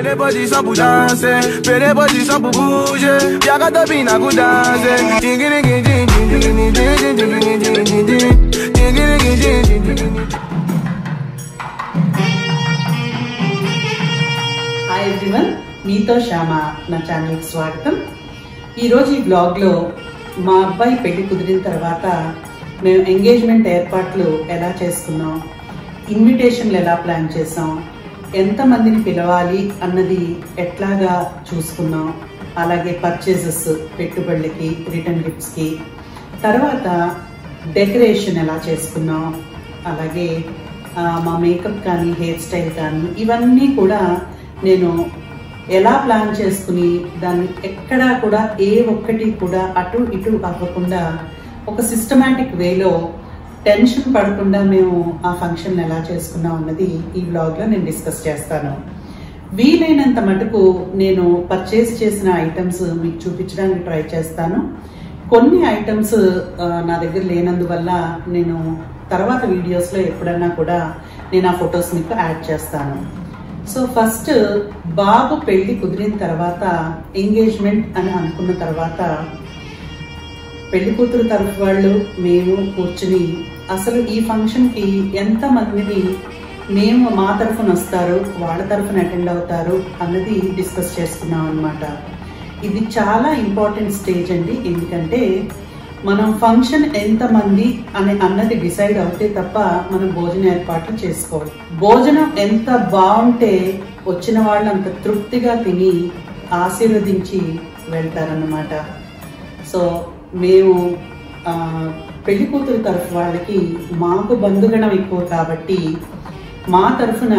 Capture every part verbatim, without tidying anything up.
Pele position pour danser, pele position pour bouger. Y'a qu'à te bina pour danser. Tingini gini gini gini gini gini gini gini tingini gini gini gini. Hi everyone, మీతో శ్యామ నా ఛానల్కి స్వాగతం. ఈరోజు ఈ బ్లాగ్లో మా అబ్బాయి పెళ్లి కుదిరిన తర్వాత మేము ఎంగేజ్మెంట్ ఏర్పాట్లు ఎలా చేసుకున్నాం, ఇన్విటేషన్లు ఎలా ప్లాన్ చేసాం, ఎంతమందిని పిలవాలి అన్నది ఎట్లాగా చూసుకున్నాం, అలాగే పర్చేజెస్ పెట్టుబడులకి, రిటర్న్ గిఫ్ట్స్కి, తర్వాత డెకరేషన్ ఎలా చేసుకున్నాం, అలాగే మా మేకప్ కానీ హెయిర్ స్టైల్ కానీ ఇవన్నీ కూడా నేను ఎలా ప్లాన్ చేసుకుని దాన్ని ఎక్కడా కూడా ఏ ఒక్కటి కూడా అటు ఇటు అవ్వకుండా ఒక సిస్టమాటిక్ వేలో టెన్షన్ పడకుండా మేము ఆ ఫంక్షన్ ఎలా చేసుకున్నాం అన్నది ఈ బ్లాగ్లో నేను డిస్కస్ చేస్తాను. వీలైనంత మటుకు నేను పర్చేస్ చేసిన ఐటమ్స్ మీకు చూపించడానికి ట్రై చేస్తాను. కొన్ని ఐటమ్స్ నా దగ్గర లేనందువల్ల నేను తర్వాత వీడియోస్లో ఎప్పుడన్నా కూడా నేను ఆ ఫొటోస్ మీకు యాడ్ చేస్తాను. సో ఫస్ట్ బాబు పెళ్లి కుదిరిన తర్వాత ఎంగేజ్మెంట్ అని అనుకున్న తర్వాత పెళ్లి కూతురు తరఫు వాళ్ళు మేము కూర్చుని అసలు ఈ ఫంక్షన్కి ఎంతమందిని మేము మా తరఫున వస్తారు, వాళ్ళ తరఫున అటెండ్ అవుతారు అన్నది డిస్కస్ చేసుకున్నాం అన్నమాట. ఇది చాలా ఇంపార్టెంట్ స్టేజ్ అండి. ఎందుకంటే మనం ఫంక్షన్ ఎంతమంది అని అన్నది డిసైడ్ అవుతే తప్ప మనం భోజన ఏర్పాట్లు చేసుకోవాలి. భోజనం ఎంత బాగుంటే వచ్చిన వాళ్ళు అంత తృప్తిగా తిని ఆశీర్వదించి వెళ్తారన్నమాట. సో మేము పెళ్లి కూతురు తరఫు వాళ్ళకి మాకు బంధుగణం ఎక్కువ కాబట్టి మా తరఫున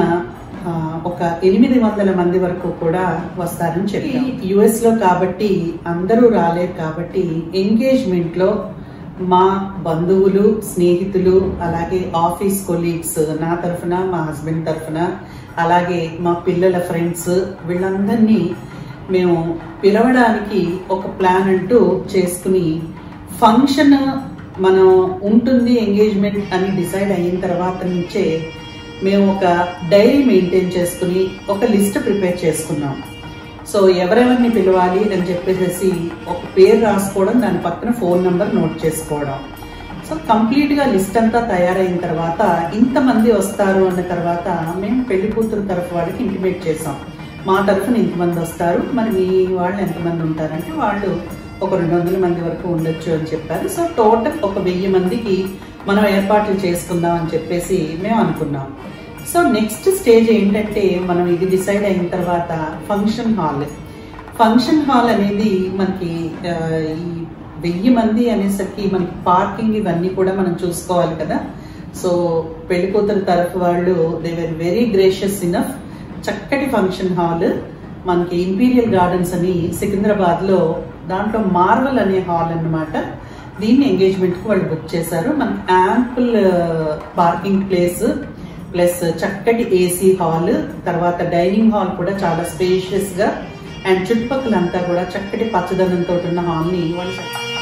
ఒక ఎనిమిది వందల మంది వరకు కూడా వస్తారని చెప్పి, యుఎస్ లో కాబట్టి అందరూ రాలేరు కాబట్టి ఎంగేజ్మెంట్ లో మా బంధువులు, స్నేహితులు, అలాగే ఆఫీస్ కొలీగ్స్ నా తరఫున, మా హస్బెండ్ తరఫున, అలాగే మా పిల్లల ఫ్రెండ్స్ వీళ్ళందరినీ మేము పిలవడానికి ఒక ప్లాన్ అంటూ చేసుకుని ఫంక్షన్ మనం ఉంటుంది ఎంగేజ్మెంట్ అని డిసైడ్ అయిన తర్వాత నుంచే మేము ఒక డైరీ మెయింటైన్ చేసుకుని ఒక లిస్ట్ ప్రిపేర్ చేసుకున్నాం. సో ఎవరెవరిని పిలవాలి అని చెప్పేసి ఒక పేరు రాసుకోవడం, దాని పక్కన ఫోన్ నెంబర్ నోట్ చేసుకోవడం. సో కంప్లీట్గా లిస్ట్ అంతా తయారైన తర్వాత ఇంతమంది వస్తారు అన్న తర్వాత మేము పెళ్లి కూతురు తరఫు వాళ్ళకి ఇంటిమేట్ చేసాం. మా తరఫున ఇంతమంది వస్తారు, మరి మీ వాళ్ళు ఎంతమంది ఉంటారంటే వాళ్ళు ఒక రెండు వందల మంది వరకు ఉండొచ్చు అని చెప్పారు. సో టోటల్ ఒక వెయ్యి మందికి మనం ఏర్పాట్లు చేసుకుందాం అని చెప్పేసి మేము అనుకున్నాం. సో నెక్స్ట్ స్టేజ్ ఏంటంటే మనం ఇది డిసైడ్ అయిన తర్వాత ఫంక్షన్ హాల్. ఫంక్షన్ హాల్ అనేది మనకి ఈ వెయ్యి మంది అనేసరికి మనకి పార్కింగ్ ఇవన్నీ కూడా మనం చూసుకోవాలి కదా. సో పెళ్లి కూతురు తరఫు వాళ్ళు they were very gracious enough. చక్కటి ఫంక్షన్ హాల్ మనకి ఇంపీరియల్ గార్డెన్స్ అని సికింద్రాబాద్ లో, దాంట్లో మార్వల్ అనే హాల్ అన్నమాట. దీన్ని ఎంగేజ్మెంట్ కి వాళ్ళు బుక్ చేశారు. మనకి యాంపుల్ పార్కింగ్ ప్లేస్ ప్లస్ చక్కటి ఏసీ హాల్, తర్వాత డైనింగ్ హాల్ కూడా చాలా స్పేషియస్ గా అండ్ చుట్టుపక్కలంతా కూడా చక్కటి పచ్చదనంతో ఉన్న హాల్ ని వాళ్ళు.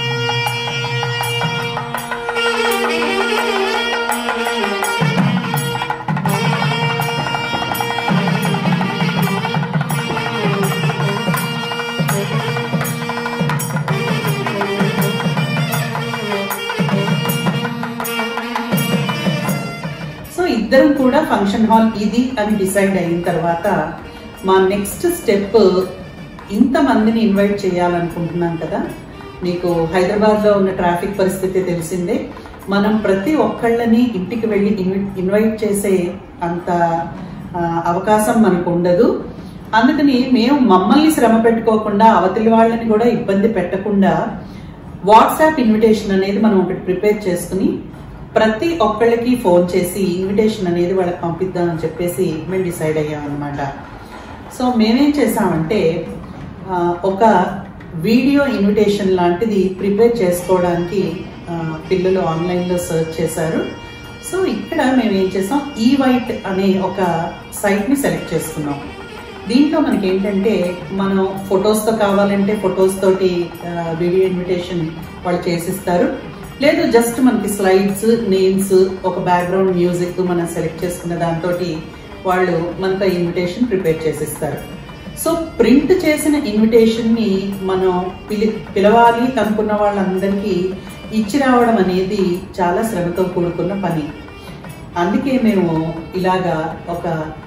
ఇద్దరం కూడా ఫంక్షన్ హాల్ ఇది అని డిసైడ్ అయిన తర్వాత మా నెక్స్ట్ స్టెప్ ఇంతమందిని ఇన్వైట్ చేయాలనుకుంటున్నాం కదా. మీకు హైదరాబాద్ లో ఉన్న ట్రాఫిక్ పరిస్థితి తెలిసిందే. మనం ప్రతి ఒక్కళ్ళని ఇంటికి వెళ్ళి ఇన్వైట్ చేసే అంత అవకాశం మనకు ఉండదు. అందుకని మేము మమ్మల్ని శ్రమ పెట్టుకోకుండా అవతలి వాళ్ళని కూడా ఇబ్బంది పెట్టకుండా వాట్సాప్ ఇన్విటేషన్ అనేది మనం ఒకటి ప్రిపేర్ చేసుకుని ప్రతి ఒక్కళ్ళకి ఫోన్ చేసి ఇన్విటేషన్ అనేది వాళ్ళకి పంపిద్దామని చెప్పేసి మేము డిసైడ్ అయ్యాం అనమాట. సో మేమేం చేసామంటే ఒక వీడియో ఇన్విటేషన్ లాంటిది ప్రిపేర్ చేసుకోవడానికి పిల్లలు ఆన్లైన్లో సర్చ్ చేశారు. సో ఇక్కడ మేము ఏం చేసాం, ఈ వైట్ అనే ఒక సైట్ని సెలెక్ట్ చేసుకున్నాం. దీంట్లో మనకి ఏంటంటే మనం ఫొటోస్తో కావాలంటే ఫొటోస్ తోటి వీడియో ఇన్విటేషన్ వాళ్ళు చేసిస్తారు. లేదు జస్ట్ మనకి స్లైడ్స్, నేమ్స్, ఒక బ్యాక్గ్రౌండ్ మ్యూజిక్ మనం సెలెక్ట్ చేసుకున్న దాంతో వాళ్ళు మనకు ఇన్విటేషన్ ప్రిపేర్ చేసిస్తారు. సో ప్రింట్ చేసిన ఇన్విటేషన్ని మనం పిలి పిలవాలి అనుకున్న వాళ్ళందరికీ ఇచ్చి రావడం అనేది చాలా శ్రమతో కూడుకున్న పని. అందుకే మేము ఇలాగా ఒక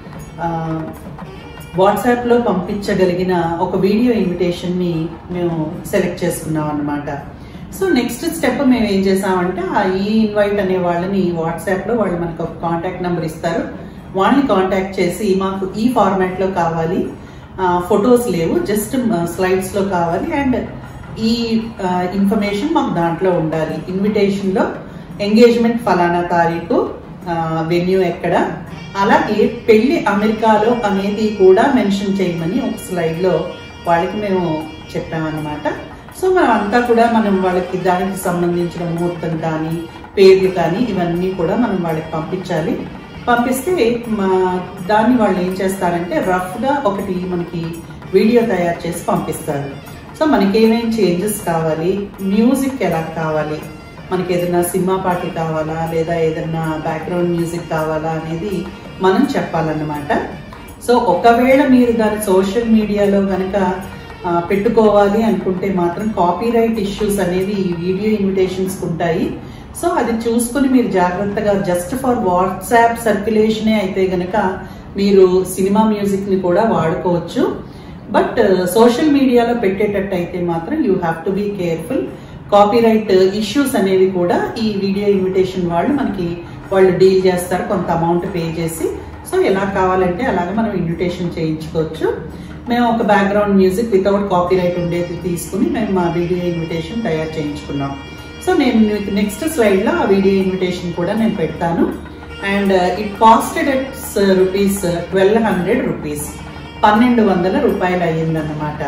వాట్సాప్లో పంపించగలిగిన ఒక వీడియో ఇన్విటేషన్ని మేము సెలెక్ట్ చేసుకున్నాం అన్నమాట. సో నెక్స్ట్ స్టెప్ మేము ఏం చేసామంటే ఆ ఈ ఇన్వైట్ అనే వాళ్ళని వాట్సాప్లో వాళ్ళు మనకు ఒక కాంటాక్ట్ నెంబర్ ఇస్తారు, వాళ్ళని కాంటాక్ట్ చేసి మాకు ఈ ఫార్మాట్లో కావాలి, ఫొటోస్ లేవు, జస్ట్ స్లైడ్స్లో కావాలి, అండ్ ఈ ఇన్ఫర్మేషన్ మాకు దాంట్లో ఉండాలి. ఇన్విటేషన్లో ఎంగేజ్మెంట్ ఫలానా తారీఖు, వెన్యూ ఎక్కడ, అలాగే పెళ్లి అమెరికాలో అనేది కూడా మెన్షన్ చేయమని ఒక స్లైడ్లో వాళ్ళకి మేము చెప్పామన్నమాట. సో మనం అంతా కూడా మనం వాళ్ళకి దానికి సంబంధించిన ముహూర్తం కానీ పేర్లు కానీ ఇవన్నీ కూడా మనం వాళ్ళకి పంపించాలి. పంపిస్తే మా దాన్ని వాళ్ళు ఏం చేస్తారంటే రఫ్గా ఒకటి మనకి వీడియో తయారు చేసి పంపిస్తారు. సో మనకి ఏమేమి చేంజెస్ కావాలి, మ్యూజిక్ ఎలా కావాలి, మనకి ఏదైనా సినిమా పాటలు కావాలా లేదా ఏదైనా బ్యాక్గ్రౌండ్ మ్యూజిక్ కావాలా అనేది మనం చెప్పాలన్నమాట. సో ఒకవేళ మీరు దాని సోషల్ మీడియాలో కనుక పెట్టుకోవాలి అనుకుంటే మాత్రం కాపీరైట్ ఇష్యూస్ అనేవి ఈ వీడియో ఇన్విటేషన్స్ ఉంటాయి. సో అది చూసుకుని మీరు జాగ్రత్తగా జస్ట్ ఫర్ వాట్సాప్ సర్క్యులేషనే అయితే గనక మీరు సినిమా మ్యూజిక్ని కూడా వాడుకోవచ్చు. బట్ సోషల్ మీడియాలో పెట్టేటట్టు అయితే మాత్రం you have to be careful. Copyright issues అనేవి కూడా ఈ వీడియో ఇన్విటేషన్ వాళ్ళు మనకి వాళ్ళు డీల్ చేస్తారు కొంత అమౌంట్ పే చేసి. సో ఎలా కావాలంటే అలాగే మనం ఇన్విటేషన్ చేయించుకోవచ్చు. మేము ఒక బ్యాక్గ్రౌండ్ మ్యూజిక్ వితౌట్ కాపీరైట్ ఉండేది తీసుకుని మేము మా వీడియో ఇన్విటేషన్ తయారు చేయించుకున్నాం. సో నేను మీకు నెక్స్ట్ స్లైడ్లో ఆ వీడియో ఇన్విటేషన్ కూడా నేను పెడతాను. And it costed it's rupees twelve hundred rupees పన్నెండు వందల రూపాయలు అయ్యిందన్నమాట.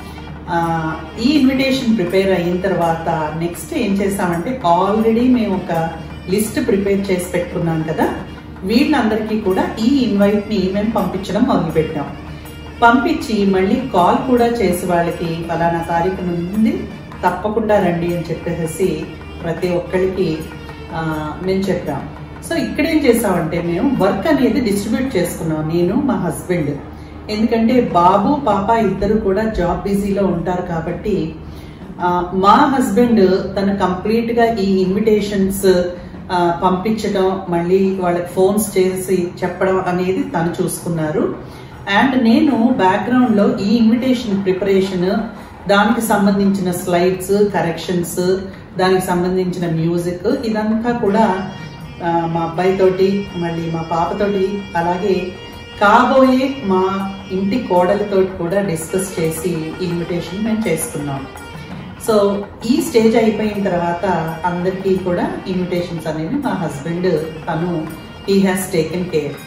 ఈ ఇన్విటేషన్ ప్రిపేర్ అయిన తర్వాత నెక్స్ట్ ఏం చేస్తామంటే ఆల్రెడీ మేము ఒక లిస్ట్ ప్రిపేర్ చేసి పెట్టుకున్నాం కదా, వీళ్ళందరికీ కూడా ఈ ఇన్వైట్ని మేము పంపించడం మొదలుపెట్టాం. పంపించి మళ్ళీ కాల్ కూడా చేసి వాళ్ళకి ఫలానా తారీఖు నుండి తప్పకుండా రండి అని చెప్పేసి ప్రతి ఒక్కరికి మేము చెప్పాం. సో ఇక్కడేం చేసామంటే మేము వర్క్ అనేది డిస్ట్రిబ్యూట్ చేసుకున్నాం, నేను మా హస్బెండ్. ఎందుకంటే బాబు పాప ఇద్దరు కూడా జాబ్ బిజీలో ఉంటారు కాబట్టి మా హస్బెండ్ తను కంప్లీట్గా ఈ ఇన్విటేషన్స్ పంపించడం మళ్ళీ వాళ్ళకి ఫోన్స్ చేసి చెప్పడం అనేది తను చూసుకున్నారు. అండ్ నేను బ్యాక్గ్రౌండ్లో ఈ ఇన్విటేషన్ ప్రిపరేషన్, దానికి సంబంధించిన స్లైడ్స్, కరెక్షన్స్, దానికి సంబంధించిన మ్యూజిక్ ఇదంతా కూడా మా అబ్బాయితోటి మళ్ళీ మా పాపతోటి అలాగే కాబోయే మా ఇంటి కోడలతో కూడా డిస్కస్ చేసి ఇన్విటేషన్ మేము చేసుకున్నాం. సో ఈ స్టేజ్ అయిపోయిన తర్వాత అందరికీ కూడా ఇన్విటేషన్స్ అనేవి మా హస్బెండ్ తను హీ హ్యాస్ టేకెన్ కేర్.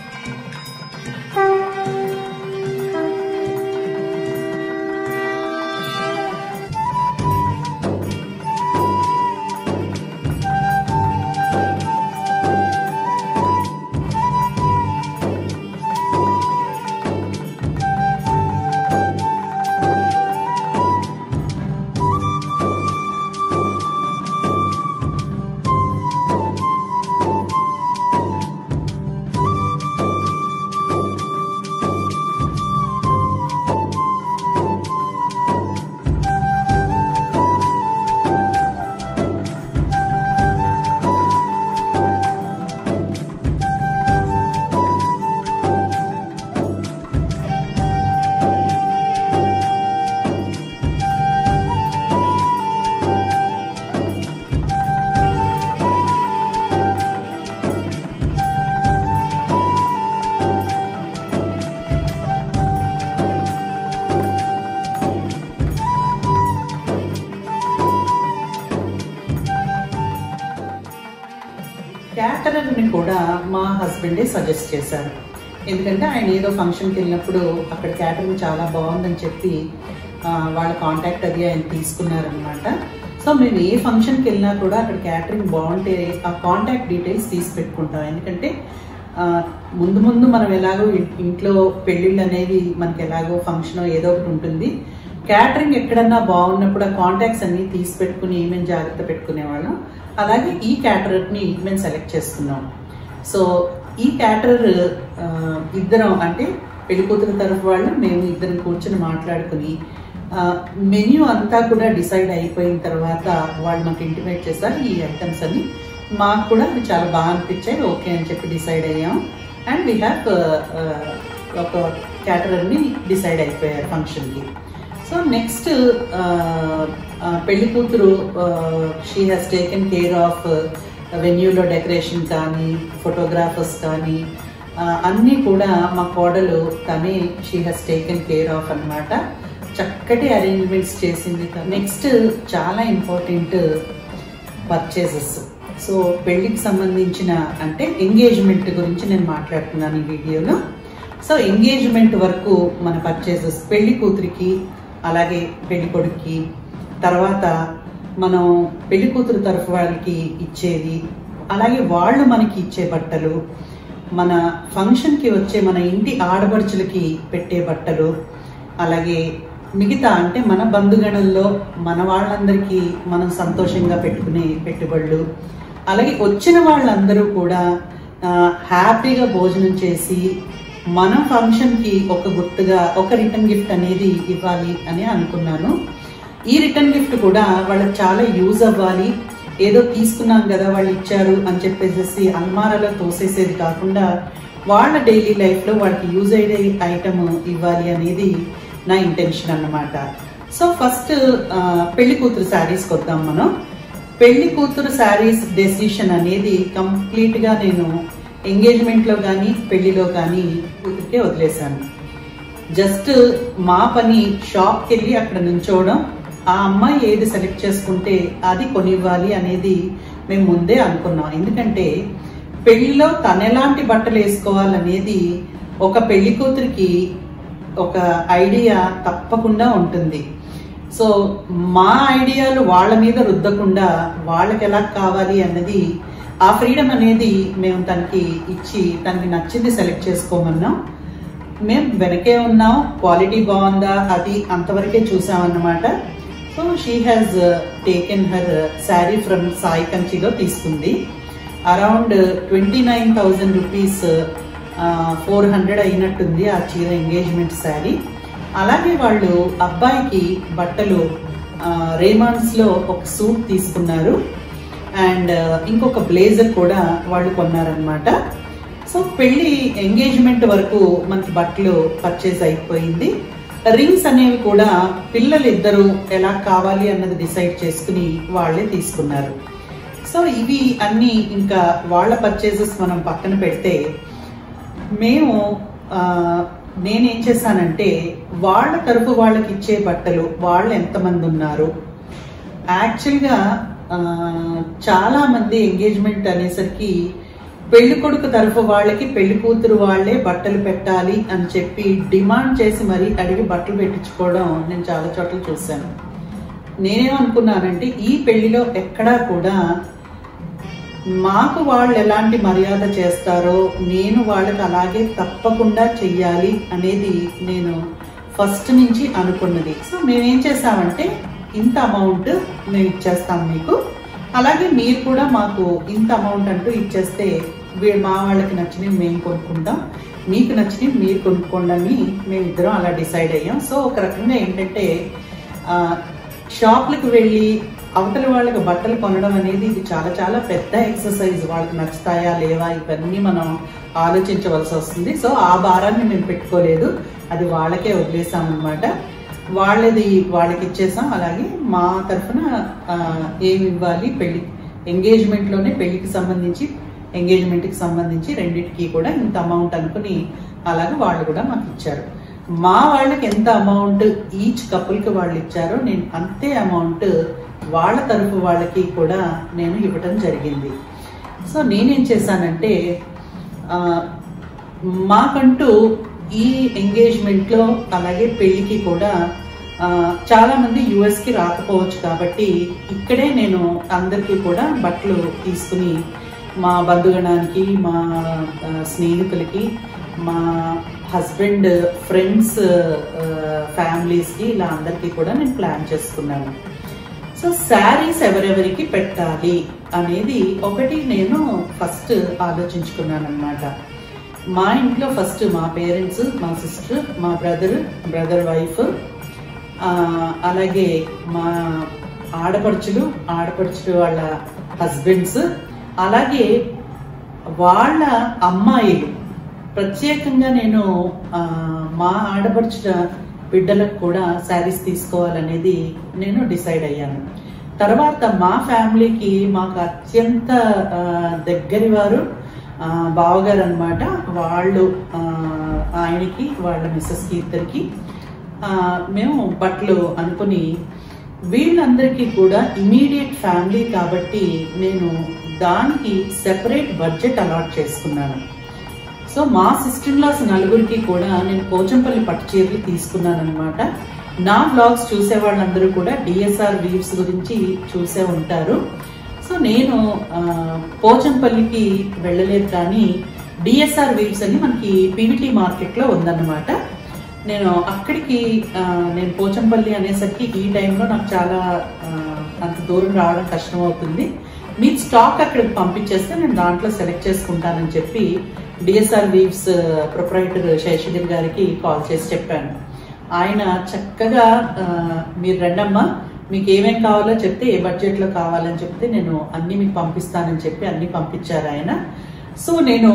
క్యాటరర్ని కూడా మా హస్బెండే సజెస్ట్ చేశారు. ఎందుకంటే ఆయన ఏదో ఫంక్షన్కి వెళ్ళినప్పుడు అక్కడ క్యాటరింగ్ చాలా బాగుందని చెప్పి వాళ్ళ కాంటాక్ట్ అది ఆయన తీసుకున్నారనమాట. సో మేము ఏ ఫంక్షన్కి వెళ్ళినా కూడా అక్కడ క్యాటరింగ్ బాగుంటే ఆ కాంటాక్ట్ డీటెయిల్స్ తీసి పెట్టుకుంటాం. ఎందుకంటే ముందు ముందు మనం ఎలాగో ఇంట్లో పెళ్ళిళ్ళు అనేవి మనకి ఎలాగో ఫంక్షన్ ఏదో ఒకటి ఉంటుంది. క్యాటరింగ్ ఎక్కడన్నా బాగున్నప్పుడు ఆ కాంటాక్ట్స్ అన్ని తీసి పెట్టుకుని మేము జాగ్రత్త పెట్టుకునేవాళ్ళం. అలాగే ఈ క్యాటరర్ని మేము సెలెక్ట్ చేసుకున్నాం. సో ఈ క్యాటరర్ ఇద్దరం అంటే పెళ్లి కూతురు తరఫు వాళ్ళు మేము ఇద్దరం కూర్చొని మాట్లాడుకుని మెన్యూ అంతా కూడా డిసైడ్ అయిపోయిన తర్వాత వాళ్ళు మాకు ఇంటిమేట్ చేస్తారు ఈ ఐటమ్స్ అని. మాకు కూడా అవి చాలా బాగా అనిపించాయి, ఓకే అని చెప్పి డిసైడ్ అయ్యాం. అండ్ వీ హ్యావ్ ఒక క్యాటరర్ని డిసైడ్ అయిపోయారు ఫంక్షన్కి. సో నెక్స్ట్ పెళ్లి కూతురు she has taken care of వెన్యూలో డెకరేషన్ కానీ ఫోటోగ్రాఫర్స్ కానీ అన్నీ కూడా మా కోడలు తనే she has taken care of అన్నమాట. చక్కటి అరేంజ్మెంట్స్ చేసింది. నెక్స్ట్ చాలా ఇంపార్టెంట్ పర్చేసెస్. సో పెళ్లికి సంబంధించిన అంటే ఎంగేజ్మెంట్ గురించి నేను మాట్లాడుతున్నాను ఈ వీడియోలో. సో ఎంగేజ్మెంట్ వరకు మన పర్చేసెస్ పెళ్లి కూతురికి అలాగే పెళ్లి కొడుక్కి, తర్వాత మనం పెళ్లి కూతురు తరఫు వాళ్ళకి ఇచ్చేది, అలాగే వాళ్ళు మనకి ఇచ్చే బట్టలు, మన ఫంక్షన్కి వచ్చే మన ఇంటి ఆడపడుచులకి పెట్టే బట్టలు, అలాగే మిగతా అంటే మన బంధుగణంలో మన వాళ్ళందరికీ మనం సంతోషంగా పెట్టుకునే పెట్టుబడులు, అలాగే వచ్చిన వాళ్ళందరూ కూడా హ్యాపీగా భోజనం చేసి మనం ఫంక్షన్కి ఒక గుర్తుగా ఒక రిటర్న్ గిఫ్ట్ అనేది ఇవ్వాలి అని అనుకున్నాను. ఈ రిటర్న్ గిఫ్ట్ కూడా వాళ్ళకి చాలా యూజ్ అవ్వాలి. ఏదో తీసుకున్నాం కదా వాళ్ళు ఇచ్చారు అని చెప్పేసి అల్మారాలో తోసేసేది కాకుండా వాళ్ళ డైలీ లైఫ్లో వాళ్ళకి యూజ్ అయ్యే ఐటమ్ ఇవ్వాలి అనేది నా ఇంటెన్షన్ అన్నమాట. సో ఫస్ట్ పెళ్లి కూతురు శారీస్కి వద్దాం మనం. పెళ్లి కూతురు శారీస్ డెసిషన్ అనేది కంప్లీట్గా నేను ఎంగేజ్మెంట్లో కానీ పెళ్లిలో కానీ కూతురికే వదిలేశాను. జస్ట్ మా పని షాప్కి వెళ్ళి అక్కడ నుంచోవడం, ఆ అమ్మాయి ఏది సెలెక్ట్ చేసుకుంటే అది కొనివ్వాలి అనేది మేము ముందే అనుకున్నాం. ఎందుకంటే పెళ్లిలో తను ఎలాంటి బట్టలు వేసుకోవాలనేది ఒక పెళ్లి కూతురికి ఒక ఐడియా తప్పకుండా ఉంటుంది. సో మా ఐడియాలు వాళ్ళ మీద రుద్దకుండా వాళ్ళకి ఎలా కావాలి అన్నది ఆ ఫ్రీడమ్ అనేది మేము తనకి ఇచ్చి తనకి నచ్చింది సెలెక్ట్ చేసుకోమన్నాం. మేము వెనకే ఉన్నాం, క్వాలిటీ బాగుందా అది అంతవరకే చూసామన్నమాట. So she has taken her sari from Sai కంచిలో తీసుకుంది. Around twenty nine thousand rupees four hundred అయినట్టుంది ఆ చీర ఎంగేజ్మెంట్ శారీ. అలాగే వాళ్ళు అబ్బాయికి బట్టలు రేమాన్స్లో ఒక సూట్ తీసుకున్నారు అండ్ ఇంకొక బ్లేజర్ కూడా వాళ్ళు కొన్నారనమాట. సో పెళ్లి ఎంగేజ్మెంట్ వరకు మనకి బట్టలు పర్చేజ్ అయిపోయింది. రింగ్స్ అనేవి కూడా పిల్లలిద్దరూ ఎలా కావాలి అన్నది డిసైడ్ చేసుకుని వాళ్ళే తీసుకున్నారు. సో ఇవి అన్ని ఇంకా వాళ్ళ పర్చేజెస్ మనం పక్కన పెడితే మేము నేనేం చేశానంటే వాళ్ళ తరపు వాళ్ళకి ఇచ్చే బట్టలు వాళ్ళు ఎంతమంది ఉన్నారు. యాక్చువల్గా చాలా మంది ఎంగేజ్మెంట్ అనేసరికి పెళ్లి కొడుకు తరఫు వాళ్ళకి పెళ్లి కూతురు వాళ్లే బట్టలు పెట్టాలి అని చెప్పి డిమాండ్ చేసి మరీ అడిగి బట్టలు పెట్టించుకోవడం నేను చాలా చోట్ల చూశాను. నేనేమనుకున్నానంటే ఈ పెళ్లిలో ఎక్కడా కూడా మాకు వాళ్ళు ఎలాంటి మర్యాద చేస్తారో నేను వాళ్ళకి అలాగే తప్పకుండా చెయ్యాలి అనేది నేను ఫస్ట్ నుంచి అనుకున్నది. సో మేమేం చేసామంటే ఇంత అమౌంట్ మేము ఇచ్చేస్తాం మీకు, అలాగే మీరు కూడా మాకు ఇంత అమౌంట్ అంటూ ఇచ్చేస్తే మా వాళ్ళకి నచ్చినవి మేము కొనుక్కుంటాం, మీకు నచ్చినవి మీరు కొనుక్కోండి అని మేమిద్దరం అలా డిసైడ్ అయ్యాం. సో ఒక రకంగా ఏంటంటే షాప్లకు వెళ్ళి అవతల వాళ్ళకి బట్టలు కొనడం అనేది ఇది చాలా చాలా పెద్ద ఎక్సర్సైజ్. వాళ్ళకి నచ్చుతాయా లేవా ఇవన్నీ మనం ఆలోచించవలసి వస్తుంది. సో ఆ భారాన్ని మేము పెట్టుకోలేదు, అది వాళ్ళకే వదిలేసామన్నమాట. వాళ్ళది వాళ్ళకి ఇచ్చేసాం. అలాగే మా తరఫున ఏమి ఇవ్వాలి పెళ్లి ఎంగేజ్మెంట్లోనే పెళ్లికి సంబంధించి ఎంగేజ్మెంట్కి సంబంధించి రెండింటికి కూడా ఇంత అమౌంట్ అనుకుని అలాగే వాళ్ళు కూడా మాకు ఇచ్చారు. మా వాళ్ళకి ఎంత అమౌంట్ ఈచ్ కపుల్కి వాళ్ళు ఇచ్చారో నేను అంతే అమౌంట్ వాళ్ళ తరఫు వాళ్ళకి కూడా నేను ఇవ్వటం జరిగింది. సో నేనేం చేశానంటే మాకంటూ ఈ ఎంగేజ్మెంట్లో అలాగే పెళ్లికి కూడా చాలా మంది యుఎస్కి రాకపోవచ్చు కాబట్టి ఇక్కడే నేను అందరికీ కూడా బట్టలు తీసుకుని మా బంధుగణానికి, మా స్నేహితులకి, మా హస్బెండ్ ఫ్రెండ్స్ ఫ్యామిలీస్కి ఇలా అందరికీ కూడా నేను ప్లాన్ చేసుకున్నాను. సో శారీస్ ఎవరెవరికి పెట్టాలి అనేది ఒకటి నేను ఫస్ట్ ఆలోచించుకున్నాను అనమాట. మా ఇంట్లో ఫస్ట్ మా పేరెంట్స్, మా సిస్టర్, మా బ్రదర్, బ్రదర్ వైఫ్, అలాగే మా ఆడపడుచులు, ఆడపడుచులు వాళ్ళ హస్బెండ్స్, అలాగే వాళ్ళ అమ్మాయిలు. ప్రత్యేకంగా నేను మా ఆడపడుచుల బిడ్డలకు కూడా శారీస్ తీసుకోవాలనేది నేను డిసైడ్ అయ్యాను. తర్వాత మా ఫ్యామిలీకి మాకు అత్యంత దగ్గరి వారు బావగారు అనమాట. వాళ్ళు ఆయనకి వాళ్ళ మిస్సెస్కి ఇద్దరికి మేము బట్టలు అనుకుని, వీళ్ళందరికీ కూడా ఇమీడియట్ ఫ్యామిలీ కాబట్టి నేను దానికి సెపరేట్ బడ్జెట్ అలాట్ చేసుకున్నాను. సో మా సిస్టర్ లాస్ నలుగురికి కూడా నేను పోచంపల్లి పట్టు చీరలు తీసుకున్నాను అనమాట. నా బ్లాగ్స్ చూసే వాళ్ళందరూ కూడా డిఎస్ఆర్ వీవ్స్ గురించి చూసే ఉంటారు. సో నేను పోచంపల్లికి వెళ్ళలేదు, కానీ డిఎస్ఆర్ వీవ్స్ అని మనకి పీవీటీ మార్కెట్లో ఉందన్నమాట. నేను అక్కడికి నేను పోచంపల్లి అనేసరికి ఈ టైంలో నాకు చాలా అంత దూరం రావడం కష్టం అవుతుంది, మీ స్టాక్ అక్కడికి పంపించేస్తే నేను దాంట్లో సెలెక్ట్ చేసుకుంటానని చెప్పి డిఎస్ఆర్ వీవ్స్ ప్రొప్రైటర్ శేషగిరి గారికి కాల్ చేసి చెప్పాను. ఆయన చక్కగా మీరు రండమ్మా, మీకు ఏమేం కావాలో చెప్తే, ఏ బడ్జెట్లో కావాలని చెప్తే నేను అన్ని మీకు పంపిస్తానని చెప్పి అన్ని పంపించారు ఆయన. సో నేను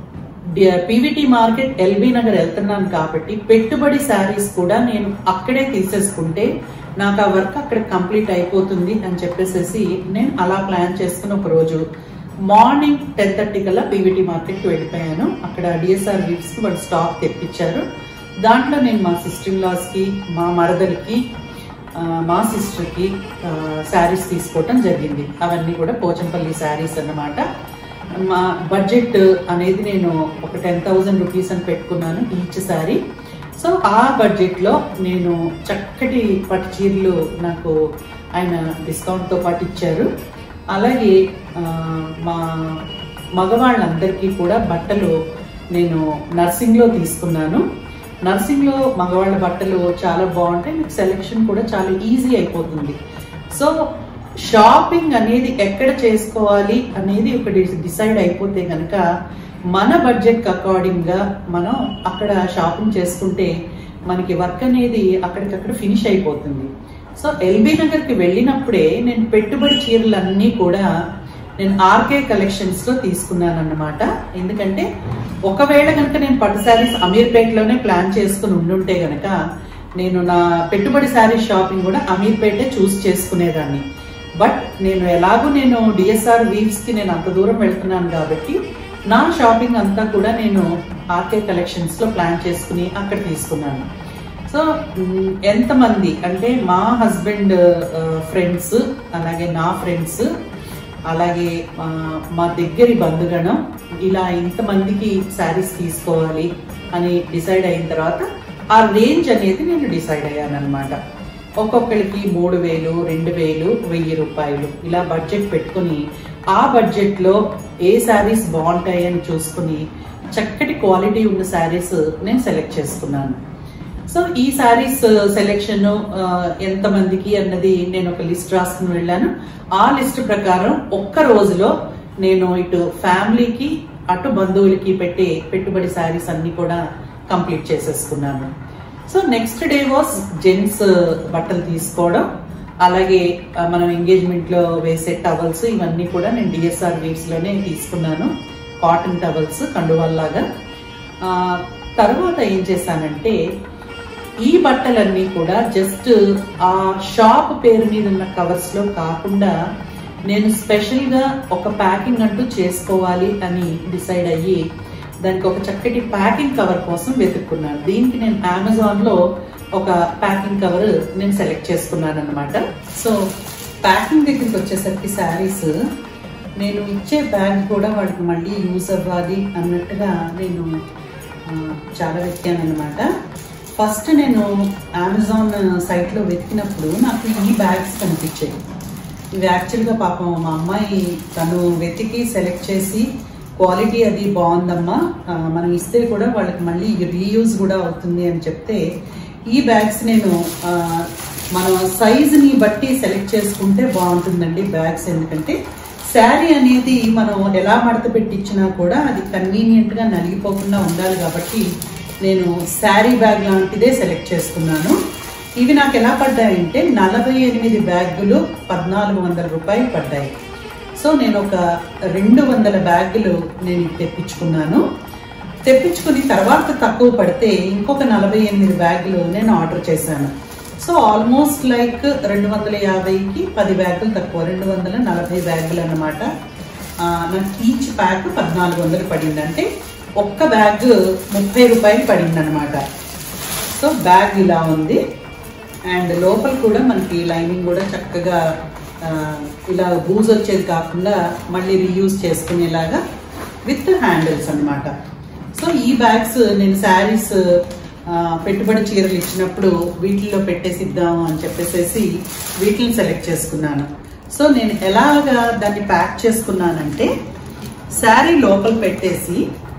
పీవీటీ మార్కెట్ ఎల్బీ నగర్ వెళ్తున్నాను కాబట్టి పెట్టుబడి శారీస్ కూడా నేను అక్కడే తీసేసుకుంటే నాకు ఆ వర్క్ అక్కడ కంప్లీట్ అయిపోతుంది అని చెప్పేసి నేను అలా ప్లాన్ చేసుకుని ఒక రోజు మార్నింగ్ టెన్ థర్టీ కల్లా పీవీటీ మార్కెట్కి వెళ్ళిపోయాను. అక్కడ డిఎస్ఆర్ వీవ్స్కి వాళ్ళు స్టాక్ తెప్పించారు. దాంట్లో నేను మా సిస్టర్ లాస్కి, మా మరదలికి, మా సిస్టర్కి శారీస్ తీసుకోవటం జరిగింది. అవన్నీ కూడా పోచంపల్లి శారీస్ అన్నమాట. మా బడ్జెట్ అనేది నేను ఒక టెన్ థౌజండ్ రూపీస్ అని పెట్టుకున్నాను ఈచ్ శారీ. సో ఆ బడ్జెట్లో నేను చక్కటి పట్టు చీరలు నాకు ఆయన డిస్కౌంట్తో పాటు ఇచ్చారు. అలాగే మా మగవాళ్ళందరికీ కూడా బట్టలు నేను నర్సింగ్లో తీసుకున్నాను. నర్సింగ్లో మగవాళ్ళ బట్టలు చాలా బాగుంటాయి, మీకు సెలెక్షన్ కూడా చాలా ఈజీ అయిపోతుంది. సో షాపింగ్ అనేది ఎక్కడ చేసుకోవాలి అనేది ఒక డిసైడ్ అయిపోతే కనుక మన బడ్జెట్ అకార్డింగ్గా మనం అక్కడ షాపింగ్ చేసుకుంటే మనకి వర్క్ అనేది అక్కడికక్కడ ఫినిష్ అయిపోతుంది. సో ఎల్బీ నగర్కి వెళ్ళినప్పుడే నేను పెట్టుబడి చీరలన్నీ కూడా నేను ఆర్కే కలెక్షన్స్లో తీసుకున్నాను అన్నమాట. ఎందుకంటే ఒకవేళ కనుక నేను పట్టు శారీస్ అమీర్పేటలోనే ప్లాన్ చేసుకుని ఉండుంటే కనుక నేను నా పెట్టుబడి శారీస్ షాపింగ్ కూడా అమీర్పేటే చూస్ చేసుకునేదాన్ని. బట్ నేను ఎలాగో నేను డిఎస్ఆర్ వీవ్స్కి నేను అంత దూరం వెళ్తున్నాను కాబట్టి నా షాపింగ్ అంతా కూడా నేను ఆర్కే కలెక్షన్స్లో ప్లాన్ చేసుకుని అక్కడ తీసుకున్నాను. సో ఎంతమంది అంటే మా హస్బెండ్ ఫ్రెండ్స్, అలాగే నా ఫ్రెండ్స్, అలాగే మా దగ్గరి బంధుగణం, ఇలా ఇంతమందికి శారీస్ తీసుకోవాలి అని డిసైడ్ అయిన తర్వాత ఆ రేంజ్ అనేది నేను డిసైడ్ అయ్యాను అనమాట. ఒక్కొక్కరికి మూడు వేలు, రెండు వేలు, వెయ్యి రూపాయలు ఇలా బడ్జెట్ పెట్టుకుని ఆ బడ్జెట్లో ఏ శారీస్ బాగుంటాయి అని చూసుకుని చక్కటి క్వాలిటీ ఉన్న శారీస్ నేను సెలెక్ట్ చేసుకున్నాను. సో ఈ శారీస్ సెలెక్షన్ ఎంతమందికి అన్నది నేను ఒక లిస్ట్ రాసుకుని వెళ్ళాను. ఆ లిస్ట్ ప్రకారం ఒక్క రోజులో నేను ఇటు ఫ్యామిలీకి అటు బంధువులకి పెట్టే పెట్టుబడి శారీస్ అన్ని కూడా కంప్లీట్ చేసేసుకున్నాను. So next day was gents బట్టలు తీసుకోవడం, అలాగే మనం ఎంగేజ్మెంట్ లో వేసే టవల్స్ ఇవన్నీ కూడా నేను డిఎస్ఆర్ వీవ్స్ లోనే తీసుకున్నాను. కాటన్ టవల్స్ కండువాల్లాగా. తర్వాత ఏం చేశానంటే ఈ బట్టలన్నీ కూడా జస్ట్ ఆ షాప్ పేరు మీద ఉన్న కవర్స్ లో కాకుండా నేను స్పెషల్ గా ఒక ప్యాకింగ్ అంటూ చేసుకోవాలి అని డిసైడ్ అయ్యి దానికి ఒక చక్కటి ప్యాకింగ్ కవర్ కోసం వెతుక్కున్నాను. దీనికి నేను అమెజాన్ లో ఒక ప్యాకింగ్ కవర్ నేను సెలెక్ట్ చేసుకున్నాను అనమాట. సో ప్యాకింగ్ దగ్గరికి వచ్చేసరికి శారీస్ నేను ఇచ్చే బ్యాగ్ కూడా వాడికి మళ్ళీ యూజ్ అవ్వాలి అన్నట్టుగా నేను చాలా వెతికాను అనమాట. ఫస్ట్ నేను అమెజాన్ సైట్లో వెతికినప్పుడు నాకు ఈ బ్యాగ్స్ కనిపించాయి. ఇవి యాక్చువల్గా పాపం మా అమ్మాయి తను వెతికి సెలెక్ట్ చేసి క్వాలిటీ అది బాగుందమ్మా, మనం ఇస్తే కూడా వాళ్ళకి మళ్ళీ రీయూజ్ కూడా అవుతుంది అని చెప్తే ఈ బ్యాగ్స్ నేను మన సైజుని బట్టి సెలెక్ట్ చేసుకుంటే బాగుంటుందండి బ్యాగ్స్. ఎందుకంటే శారీ అనేది మనం ఎలా మడత పెట్టించినా కూడా అది కన్వీనియంట్గా నలిగిపోకుండా ఉండాలి కాబట్టి నేను శారీ బ్యాగ్ లాంటిదే సెలెక్ట్ చేసుకున్నాను. ఇవి నాకు ఎలా పడ్డాయంటే నలభై ఎనిమిది బ్యాగులు పద్నాలుగు వందల రూపాయలు పడ్డాయి. సో నేను ఒక రెండు వందల బ్యాగులు నేను తెప్పించుకున్నాను. తెప్పించుకుని తర్వాత తక్కువ పడితే ఇంకొక నలభై ఎనిమిది బ్యాగులు నేను ఆర్డర్ చేశాను. సో ఆల్మోస్ట్ లైక్ రెండు వందల యాభైకి పది బ్యాగులు తక్కువ, రెండు వందల నలభై బ్యాగులు అన్నమాట. నాకు ఈచ్ ప్యాక్ పద్నాలుగు వందలు పడింది, అంటే ఒక్క బ్యాగ్ ముప్పై రూపాయలు పడింది అనమాట. సో బ్యాగ్ ఇలా ఉంది అండ్ లోపల కూడా మనకి లైనింగ్ కూడా చక్కగా ఇలా బూజ్ వచ్చేది కాకుండా మళ్ళీ రీయూజ్ చేసుకునేలాగా విత్ హ్యాండిల్స్ అన్నమాట. సో ఈ బ్యాగ్స్ నేను శారీస్ పెట్టుబడి చీరలు ఇచ్చినప్పుడు వీటిల్లో పెట్టేసిద్దాము అని చెప్పేసి వీటిని సెలెక్ట్ చేసుకున్నాను. సో నేను ఎలాగా దాన్ని ప్యాక్ చేసుకున్నానంటే శారీ లోపల పెట్టేసి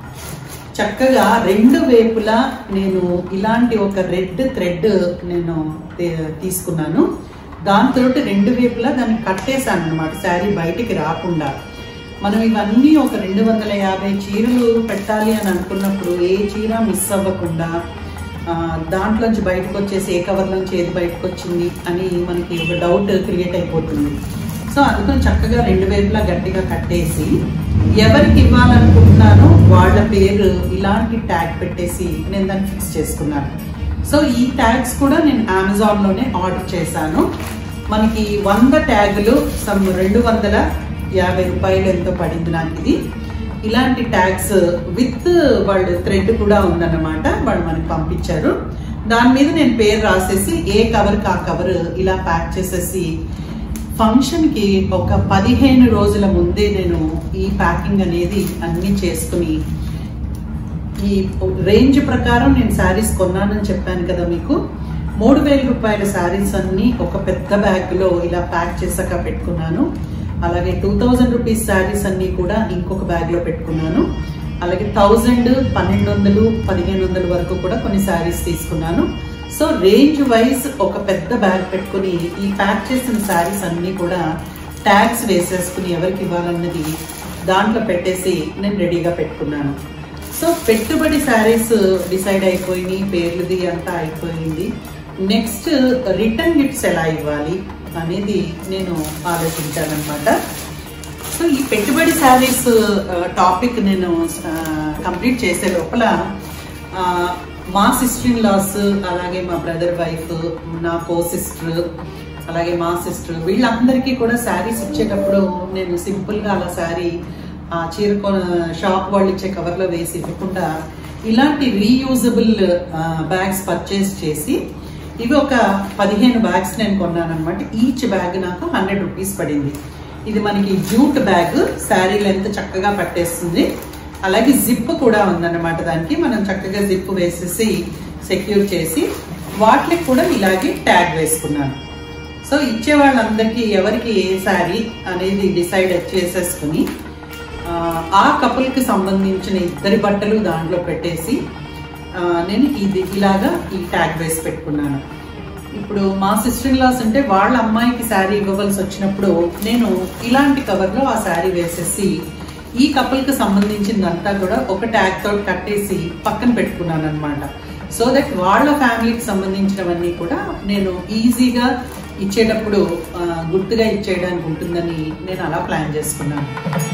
చక్కగా రెండు వైపులా నేను ఇలాంటి ఒక రెడ్ థ్రెడ్ నేను తీసుకున్నాను. దాంతో రెండు వైపులా దాన్ని కట్టేశాను అనమాట, శారీ బయటికి రాకుండా. మనం ఇవన్నీ ఒక రెండు వందల యాభై చీరలు పెట్టాలి అని అనుకున్నప్పుడు ఏ చీర మిస్ అవ్వకుండా దాంట్లోంచి బయటకు వచ్చేసి ఏ కవర్లోంచి ఏది బయటకు వచ్చింది అని మనకి ఒక డౌట్ క్రియేట్ అయిపోతుంది. సో అందుకని చక్కగా రెండు వైపులా గట్టిగా కట్టేసి ఎవరికి ఇవ్వాలనుకుంటున్నానో వాళ్ళ పేరు ఇలాంటి ట్యాగ్ పెట్టేసి నేను దాన్ని ఫిక్స్ చేసుకున్నాను. సో ఈ ట్యాగ్స్ కూడా నేను అమెజాన్లోనే ఆర్డర్ చేశాను. మనకి వంద ట్యాగులు సమ్ రెండు వందల యాభై రూపాయలు ఎంతో పడింది నాకు ఇది. ఇలాంటి ట్యాగ్స్ విత్ వాళ్ళు థ్రెడ్ కూడా ఉందన్నమాట, వాళ్ళు మనకి పంపించారు. దాని మీద నేను పేరు రాసేసి ఏ కవర్కి ఆ కవర్ ఇలా ప్యాక్ చేసేసి ఫంక్షన్కి ఒక పదిహేను రోజుల ముందే నేను ఈ ప్యాకింగ్ అనేది అన్ని చేసుకుని, ఈ రేంజ్ ప్రకారం నేను శారీస్ కొన్నానని చెప్పాను కదా మీకు, మూడు వేల రూపాయల శారీస్ అన్ని ఒక పెద్ద బ్యాగ్లో ఇలా ప్యాక్ చేసాక పెట్టుకున్నాను. అలాగే టూ థౌజండ్ రూపీస్ శారీస్ అన్ని కూడా ఇంకొక బ్యాగ్లో పెట్టుకున్నాను. అలాగే థౌజండ్ పన్నెండు వందలు పదిహేను వందల వరకు కూడా కొన్ని శారీస్ తీసుకున్నాను. సో రేంజ్ వైజ్ ఒక పెద్ద బ్యాగ్ పెట్టుకుని ఈ ప్యాక్ చేసిన శారీస్ అన్ని కూడా ట్యాగ్స్ వేసేసుకుని ఎవరికి ఇవ్వాలన్నది దాంట్లో పెట్టేసి నేను రెడీగా పెట్టుకున్నాను. సో పెట్టుబడి శారీస్ డిసైడ్ అయిపోయినాయి, పేర్లుది అంతా అయిపోయింది. నెక్స్ట్ రిటర్న్ గిఫ్ట్స్ ఎలా ఇవ్వాలి అనేది నేను ఆలోచించానమాట. సో ఈ పెట్టుబడి శారీస్ టాపిక్ నేను కంప్లీట్ చేసే లోపల మా సిస్టర్ ఇన్ లాస్, అలాగే మా బ్రదర్ వైఫ్, నా కో సిస్టర్, అలాగే మా సిస్టర్, వీళ్ళందరికీ కూడా శారీస్ ఇచ్చేటప్పుడు నేను సింపుల్గా అలా శారీ ఆ చీర షాప్ వాళ్ళు ఇచ్చే కవర్లో వేసి ఇవ్వకుండా ఇలాంటి రీయూజబుల్ బ్యాగ్స్ పర్చేస్ చేసి ఇవి ఒక పదిహేను బ్యాగ్స్ నేను కొన్నాను అనమాట. ఈచ్ బ్యాగ్ నాకు హండ్రెడ్ రూపీస్ పడింది. ఇది మనకి జూట్ బ్యాగ్, శారీ లెంత్ చక్కగా పట్టేస్తుంది. అలాగే జిప్ కూడా ఉందన్నమాట, దానికి మనం చక్కగా జిప్ వేసేసి సెక్యూర్ చేసి వాటికి కూడా ఇలాగే ట్యాగ్ వేసుకున్నాను. సో ఇచ్చే వాళ్ళందరికీ ఎవరికి ఏ శారీ అనేది డిసైడ్ చేసేసుకుని ఆ కపుల్కి సంబంధించిన ఇద్దరి బట్టలు దాంట్లో పెట్టేసి నేను ఇది ఇలాగా ఈ ట్యాగ్ వేసి పెట్టుకున్నాను. ఇప్పుడు మా సిస్టర్ ఇన్ లాస్ అంటే వాళ్ళ అమ్మాయికి శారీ ఇవ్వవలసి వచ్చినప్పుడు నేను ఇలాంటి కవర్లో ఆ శారీ వేసేసి ఈ కపుల్కి సంబంధించిందంతా కూడా ఒక ట్యాగ్ తోటి కట్టేసి పక్కన పెట్టుకున్నాను అనమాట. సో దట్ వాళ్ళ ఫ్యామిలీకి సంబంధించినవన్నీ కూడా నేను ఈజీగా ఇచ్చేటప్పుడు గుర్తుగా ఇచ్చేయడానికి ఉంటుందని నేను అలా ప్లాన్ చేసుకున్నాను.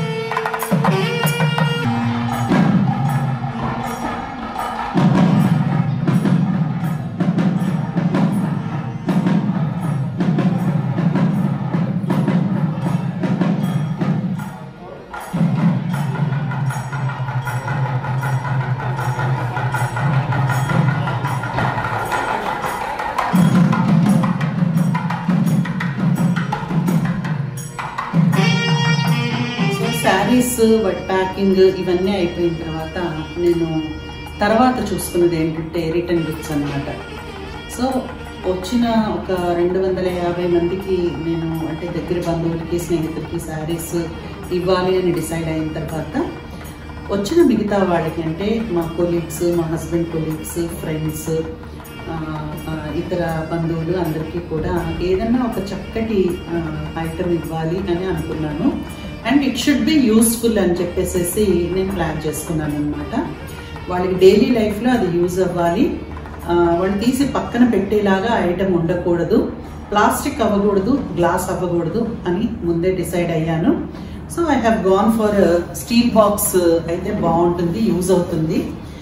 శారీస్ వాటి ప్యాకింగ్ ఇవన్నీ అయిపోయిన తర్వాత నేను తర్వాత చూసుకున్నది ఏంటంటే రిటర్న్ గిఫ్ట్స్ అన్నమాట. సో వచ్చిన ఒక రెండు వందల యాభై మందికి నేను అంటే దగ్గర బంధువులకి స్నేహితులకి శారీస్ ఇవ్వాలి అని డిసైడ్ అయిన తర్వాత వచ్చిన మిగతా వాళ్ళకి అంటే మా కొలీగ్స్, మా హస్బెండ్ కొలీగ్స్, ఫ్రెండ్స్, ఇతర బంధువులు అందరికీ కూడా ఏదన్నా ఒక చక్కటి ఐటమ్ ఇవ్వాలి అని అనుకున్నాను. And it should be useful అని చెప్పేసి నేను ప్లాన్ చేసుకున్నాను అనమాట. వాళ్ళకి డైలీ లైఫ్లో అది యూజ్ అవ్వాలి, వాళ్ళు తీసి పక్కన పెట్టేలాగా ఐటమ్ ఉండకూడదు, ప్లాస్టిక్ అవ్వకూడదు, గ్లాస్ అవ్వకూడదు అని ముందే డిసైడ్ అయ్యాను. So I have gone for steel box అయితే బాగుంటుంది, యూజ్ అవుతుంది,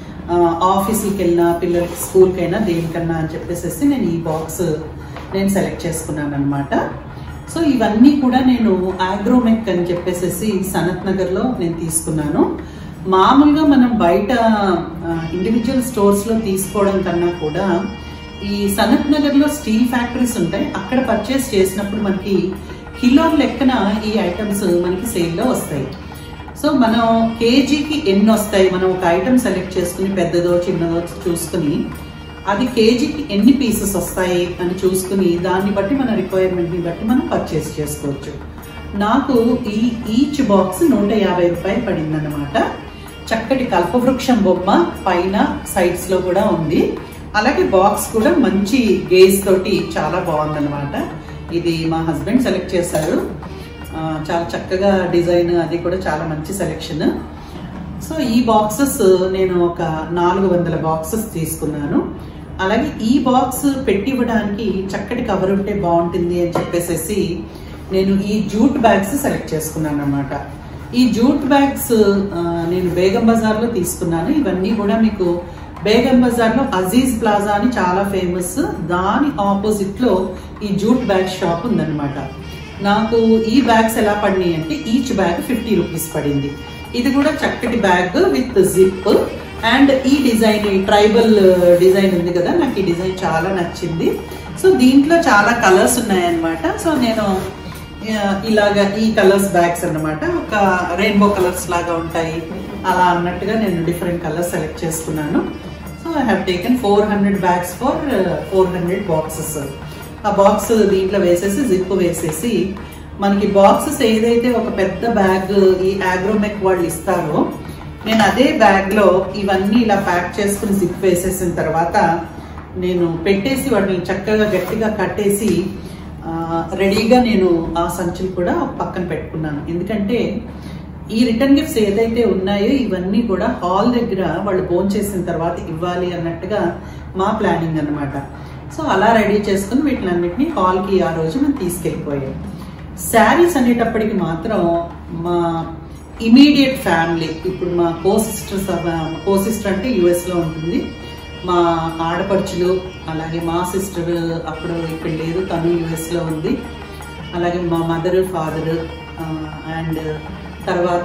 ఆఫీస్కి వెళ్ళినా పిల్లలకి స్కూల్కి అయినా దేనికన్నా అని చెప్పేసి నేను ఈ బాక్స్ నేను సెలెక్ట్ చేసుకున్నాను అనమాట. సో ఇవన్నీ కూడా నేను ఆగ్రోమెక్ అని చెప్పేసి సనత్ నగర్లో నేను తీసుకున్నాను. మామూలుగా మనం బయట ఇండివిజువల్ స్టోర్స్లో తీసుకోవడం కన్నా కూడా ఈ సనత్ నగర్లో స్టీల్ ఫ్యాక్టరీస్ ఉంటాయి, అక్కడ పర్చేస్ చేసినప్పుడు మనకి కిలో లెక్కన ఈ ఐటమ్స్ మనకి సేల్లో వస్తాయి. సో మనం కేజీకి ఎన్ని వస్తాయి, మనం ఒక ఐటమ్ సెలెక్ట్ చేసుకుని పెద్దదో చిన్నదో చూసుకుని అది కేజీకి ఎన్ని పీసెస్ వస్తాయి అని చూసుకుని దాన్ని బట్టి మన రిక్వైర్మెంట్ని బట్టి మనం పర్చేస్ చేసుకోవచ్చు. నాకు ఈ ఈచ్ బాక్స్ నూట యాభై రూపాయలు పడింది అనమాట. చక్కటి కల్పవృక్షం బొమ్మ పైన సైడ్స్ లో కూడా ఉంది, అలాగే బాక్స్ కూడా మంచి గేజ్ తోటి చాలా బాగుందన్నమాట. ఇది మా హస్బెండ్ సెలెక్ట్ చేశారు, చాలా చక్కగా డిజైన్ అది కూడా చాలా మంచి సెలెక్షన్. సో ఈ బాక్సెస్ నేను ఒక నాలుగు వందల బాక్సెస్ తీసుకున్నాను. అలాగే ఈ బాక్స్ పెట్టివ్వడానికి చక్కటి కవర్ ఉంటే బాగుంటుంది అని చెప్పేసి నేను ఈ జూట్ బ్యాగ్స్ సెలెక్ట్ చేసుకున్నాను అనమాట. ఈ జూట్ బ్యాగ్స్ నేను బేగం బజార్లో తీసుకున్నాను. ఇవన్నీ కూడా మీకు బేగం బజార్లో అజీజ్ ప్లాజా అని చాలా ఫేమస్, దాని ఆపోజిట్ లో ఈ జూట్ బ్యాగ్ షాప్ ఉందన్నమాట. నాకు ఈ బ్యాగ్స్ ఎలా పడినాయి అంటే ఈచ్ బ్యాగ్ ఫిఫ్టీ రూపీస్ పడింది. ఇది కూడా చక్కటి బ్యాగ్ విత్ జిప్ అండ్ ఈ డిజైన్ ఈ ట్రైబల్ డిజైన్ ఉంది కదా, నాకు ఈ డిజైన్ చాలా నచ్చింది. సో దీంట్లో చాలా కలర్స్ ఉన్నాయన్నమాట. సో నేను ఇలాగా ఈ కలర్స్ బ్యాగ్స్ అన్నమాట, ఒక రెయిన్బో కలర్స్ లాగా ఉంటాయి అలా అన్నట్టుగా నేను డిఫరెంట్ కలర్స్ సెలెక్ట్ చేసుకున్నాను. So I have taken four hundred bags for four hundred boxes. ఆ బాక్స్ దీంట్లో వేసేసి జిప్ వేసేసి మనకి బాక్సెస్ ఏదైతే ఒక పెద్ద బ్యాగ్ ఈ ఆగ్రోమెక్ వాళ్ళు ఇస్తారో నేను అదే బ్యాగ్ లో ఇవన్నీ ఇలా ప్యాక్ చేసుకుని జిప్ వేసేసిన తర్వాత నేను పెట్టేసి వాటిని చక్కగా గట్టిగా కట్టేసి రెడీగా నేను ఆ సంచులు కూడా పక్కన పెట్టుకున్నాను. ఎందుకంటే ఈ రిటర్న్ గిఫ్ట్స్ ఏదైతే ఉన్నాయో ఇవన్నీ కూడా హాల్ దగ్గర వాళ్ళు భోజనం చేసిన తర్వాత ఇవ్వాలి అన్నట్టుగా మా ప్లానింగ్ అనమాట. సో అలా రెడీ చేసుకుని వీటిలన్నిటిని హాల్కి ఆ రోజు మేము తీసుకెళ్ళిపోయాం. శారీస్ అనేటప్పటికి మాత్రం మా ఇమీడియట్ ఫ్యామిలీ, ఇప్పుడు మా కో సిస్టర్స్, కో సిస్టర్ అంటే యుఎస్లో ఉంటుంది, మా ఆడపడుచులు, అలాగే మా సిస్టర్ అప్పుడు ఇక్కడ లేదు, తను యుఎస్లో ఉంది, అలాగే మా మదర్ ఫాదర్ అండ్ తర్వాత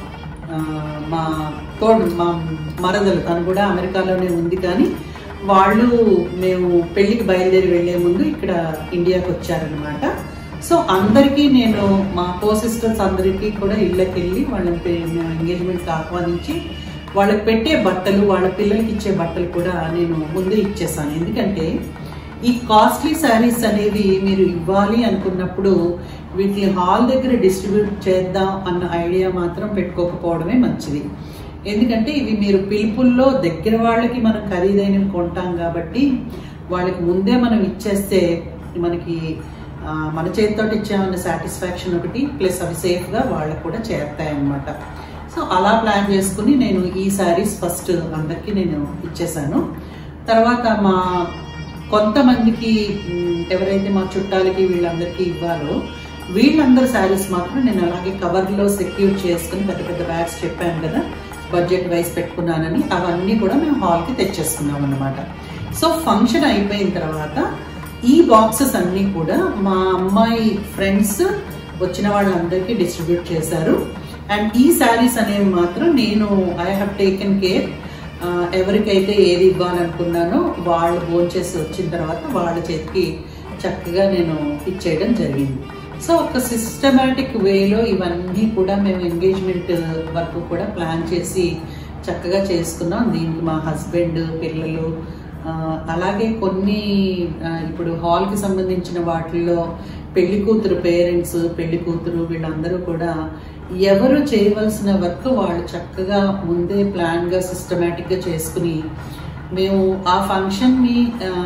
మా తోడు మా మరదలు తను కూడా అమెరికాలోనే ఉంది. కానీ వాళ్ళు మేము పెళ్ళికి బయలుదేరి వెళ్లే ముందు ఇక్కడ ఇండియాకి వచ్చారనమాట. సో అందరికీ నేను మా కో సిస్టర్స్ అందరికీ కూడా ఇళ్ళకి వెళ్ళి వాళ్ళని ఎంగేజ్మెంట్కి ఆహ్వానించి వాళ్ళకి పెట్టే బట్టలు వాళ్ళ పిల్లలకి ఇచ్చే బట్టలు కూడా నేను ముందే ఇచ్చేసాను. ఎందుకంటే ఈ కాస్ట్లీ శారీస్ అనేది మీరు ఇవ్వాలి అనుకున్నప్పుడు వీటిని హాల్ దగ్గర డిస్ట్రిబ్యూట్ చేద్దాం అన్న ఐడియా మాత్రం పెట్టుకోకపోవడమే మంచిది. ఎందుకంటే ఇవి మీరు పిలుపుల్లో దగ్గర వాళ్ళకి మనం ఖరీదైనవి కొంటాం కాబట్టి వాళ్ళకి ముందే మనం ఇచ్చేస్తే మనకి మన చేతితో ఇచ్చామన్న సాటిస్ఫాక్షన్ ఒకటి, ప్లస్ అవి సేఫ్గా వాళ్ళకు కూడా చేరుతాయి అన్నమాట. సో అలా ప్లాన్ చేసుకుని నేను ఈ శారీస్ ఫస్ట్ అందరికీ నేను ఇచ్చేసాను. తర్వాత మా కొంతమందికి ఎవరైతే మా చుట్టాలకి వీళ్ళందరికీ ఇవ్వాలో వీళ్ళందరి శారీస్ మాత్రం నేను అలాగే కవర్లో సెక్యూర్ చేసుకుని పెద్ద పెద్ద బ్యాగ్స్ చెప్పాను కదా బడ్జెట్ వైజ్ పెట్టుకున్నానని, అవన్నీ కూడా మేము హాల్కి తెచ్చేసుకున్నాం అన్నమాట. సో ఫంక్షన్ అయిపోయిన తర్వాత ఈ బాక్సెస్ అన్నీ కూడా మా అమ్మాయి ఫ్రెండ్స్ వచ్చిన వాళ్ళందరికీ డిస్ట్రిబ్యూట్ చేశారు. అండ్ ఈ శారీస్ అనేవి మాత్రం నేను ఐ హ్యావ్ టేకెన్ కేర్, ఎవరికైతే ఏది ఇవ్వాలనుకున్నానో వాళ్ళు భోంచేసి వచ్చిన తర్వాత వాళ్ళ చేతికి చక్కగా నేను ఇచ్చేయడం జరిగింది. సో ఒక సిస్టమాటిక్ వేలో ఇవన్నీ కూడా మేము ఎంగేజ్మెంట్ వరకు కూడా ప్లాన్ చేసి చక్కగా చేసుకున్నాం. దీనికి మా హస్బెండ్, పిల్లలు, అలాగే కొన్ని ఇప్పుడు హాల్కి సంబంధించిన వాటిల్లో పెళ్లి కూతురు పేరెంట్స్, పెళ్లి కూతురు వీళ్ళందరూ కూడా ఎవరు చేయవలసిన వర్క్ వాళ్ళు చక్కగా ముందే ప్లాన్గా సిస్టమేటిక్గా చేసుకుని మేము ఆ ఫంక్షన్ని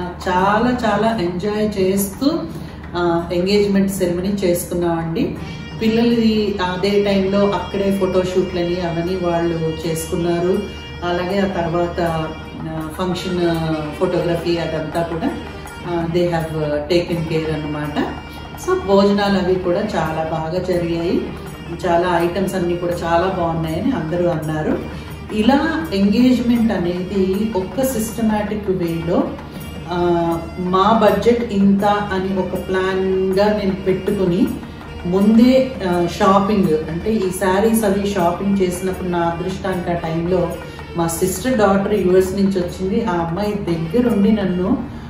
చాలా చాలా ఎంజాయ్ చేస్తూ ఎంగేజ్మెంట్ సెరమనీ చేసుకున్నామండి. పిల్లలది అదే టైంలో అక్కడే ఫోటోషూట్లని అవన్నీ వాళ్ళు చేసుకున్నారు. అలాగే ఆ తర్వాత ఫంక్షన్ ఫోటోగ్రఫీ అదంతా కూడా దే హ్యావ్ టేకెన్ కేర్ అన్నమాట. సో భోజనాలు అవి కూడా చాలా బాగా జరిగాయి. చాలా ఐటమ్స్ అన్నీ కూడా చాలా బాగున్నాయని అందరూ అన్నారు. ఇలా ఎంగేజ్మెంట్ అనేది ఒక సిస్టమాటిక్ వేలో మా బడ్జెట్ ఇంత అని ఒక ప్లాన్గా నేను పెట్టుకుని ముందే షాపింగ్, అంటే ఈ శారీస్ అవి షాపింగ్ చేసినప్పుడు నా అదృష్టానికి ఆ టైంలో మా సిస్టర్ డాటర్ యుఎస్ నుంచి వచ్చింది. ఆ అమ్మాయి దగ్గరుండి నన్ను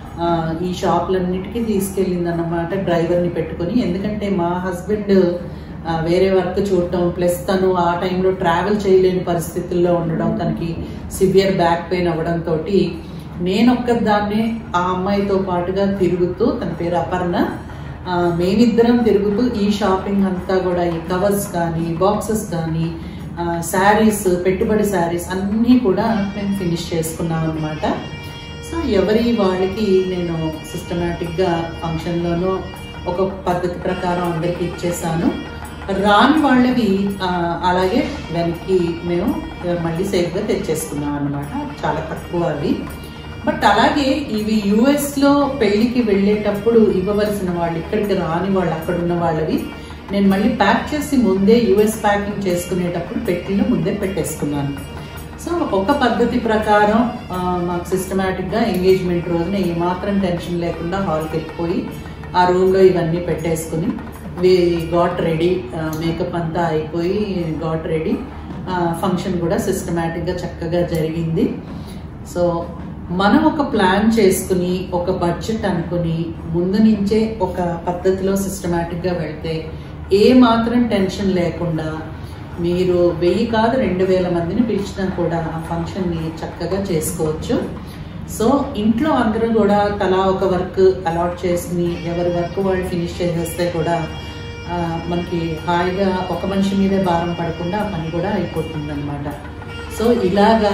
ఈ షాపులన్నిటికీ తీసుకెళ్ళింది అన్నమాట, డ్రైవర్ని పెట్టుకొని. ఎందుకంటే మా హస్బెండ్ వేరే వర్క్ చూడటం, ప్లస్ తను ఆ టైంలో ట్రావెల్ చేయలేని పరిస్థితుల్లో ఉండడం, తనకి సివియర్ బ్యాక్ పెయిన్ అవ్వడంతో నేను ఒక్కదాన్నే ఆ అమ్మాయితో పాటుగా తిరుగుతూ, తన పేరు అపర్ణ, మేమిద్దరం తిరుగుతూ ఈ షాపింగ్ అంతా కూడా ఈ కవర్స్ కానీ బాక్సెస్ కానీ శారీస్, పెట్టుబడి శారీస్ అన్నీ కూడా మేము ఫినిష్ చేసుకున్నాం అనమాట. సో ఎవరి వాళ్ళకి నేను సిస్టమేటిక్గా ఫంక్షన్లోనూ ఒక పద్ధతి ప్రకారం అందరికీ ఇచ్చేసాను. రాని వాళ్ళవి అలాగే వెనక్కి మేము మళ్ళీ సేఫ్గా తెచ్చేసుకున్నాం అనమాట. చాలా తక్కువ అవి. బట్ అలాగే ఇవి యుఎస్లో పెళ్ళికి వెళ్ళేటప్పుడు ఇవ్వవలసిన వాళ్ళు, ఇక్కడికి రాని వాళ్ళు అక్కడ ఉన్న వాళ్ళవి నేను మళ్ళీ ప్యాక్ చేసి ముందే యుఎస్ ప్యాకింగ్ చేసుకునేటప్పుడు పెట్టిలో ముందే పెట్టేసుకున్నాను. సో ఒక పద్ధతి ప్రకారం మాకు సిస్టమేటిక్గా ఎంగేజ్మెంట్ రోజున ఏమాత్రం టెన్షన్ లేకుండా హాల్కి వెళ్ళిపోయి ఆ రూమ్లో ఇవన్నీ పెట్టేసుకుని వి గాట్ రెడీ, మేకప్ అంతా అయిపోయి గాట్ రెడీ. ఫంక్షన్ కూడా సిస్టమేటిక్గా చక్కగా జరిగింది. సో మనం ఒక ప్లాన్ చేసుకుని ఒక బడ్జెట్ అనుకుని ముందు నుంచే ఒక పద్ధతిలో సిస్టమేటిక్గా వెళ్తే ఏ మాత్రం టెన్షన్ లేకుండా మీరు వెయ్యి కాదు రెండు వేల మందిని పిలిచినా కూడా ఆ ఫంక్షన్ని చక్కగా చేసుకోవచ్చు. సో ఇంట్లో అందరూ కూడా తలా ఒక వర్క్ అలాట్ చేసుకుని ఎవరి వర్క్ వాళ్ళు ఫినిష్ చేసేస్తే కూడా మనకి హాయిగా ఒక మనిషి మీదే భారం పడకుండా ఆ పని కూడా అయిపోతుంది అనమాట. సో ఇలాగా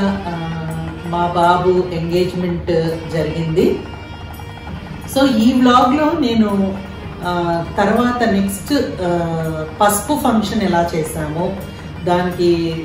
మా బాబు ఎంగేజ్మెంట్ జరిగింది. సో ఈ వ్లాగ్లో నేను తర్వాత నెక్స్ట్ పసుపు ఫంక్షన్ ఎలా చేసామో దానికి